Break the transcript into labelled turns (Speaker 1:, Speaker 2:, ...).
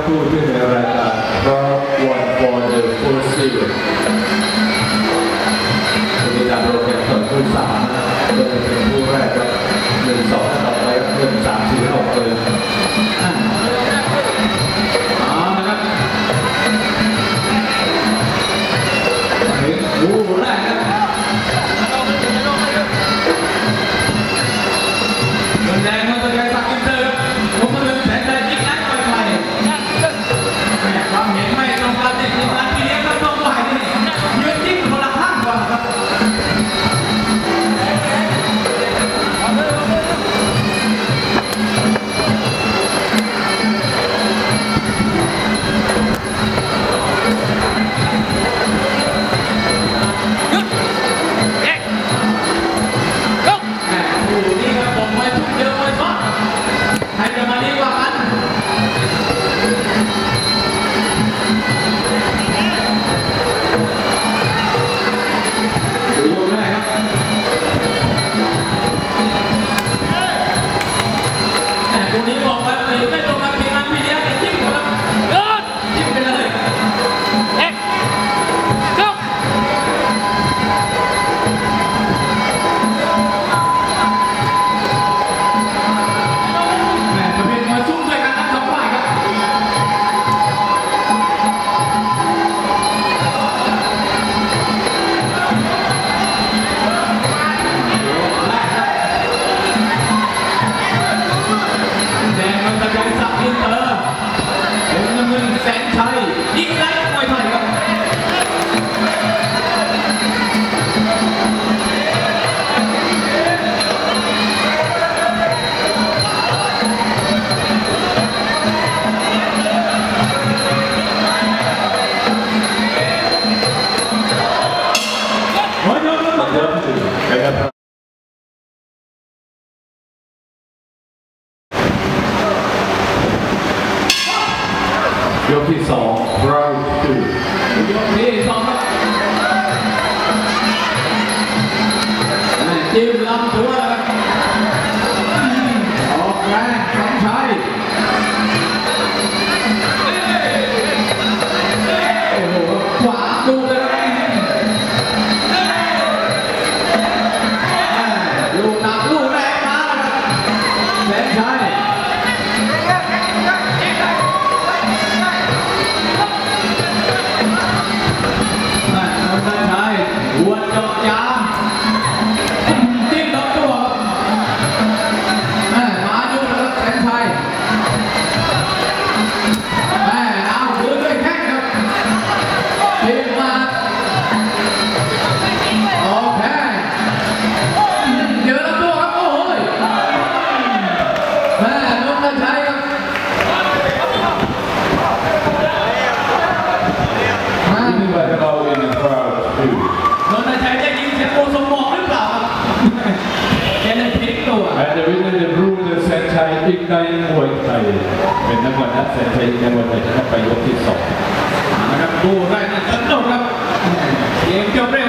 Speaker 1: คู่ที่ในรายการRound 1 for the Full Series มีการโรเก็ตส่วนคู่3โดยเป็นคู่แรกครับ1-2ต่อไปครับ1-3-4 6เลย
Speaker 2: คู่แรกครับแดงมันจะไปสักอินเตอร์ผมมาดึงแสงได้ยิงนักไปไทยความเห็นไม่ตรงกันเนี่ยทีมงานที่เลี้ยงครับต้องไหวนี่ยืนจิ้มคนละข้างก่อนครับ
Speaker 1: ยกที่2 Round 2
Speaker 2: ยกที่2ครับจิ้มลำตัวออกแรงสองชัยโอ้โหขวาดูเลยลูกหนักลูกแรงมาแสนชัยหัวเจาะยางจิ้มลำตัวมาดูแล้วแสนชัยเอาเดินด้วยแข้งครับจิ้มมาโอเคเจอลำตัวครับโอ้โหน้องแสนชัยครับ
Speaker 1: นี่ว่าจะเราin the crowd
Speaker 2: นนทชัยจะยิงเสียโอสมองหรือเปล่าแกเลยพลิกตัว
Speaker 1: And the winner the blue แสนชัยอีกในมวยไทยเป็นนักบอลนักแสนชัยในมวยไทยจะไปยกที่2
Speaker 2: นะครับดูได้นะสนุกครับเกมจบ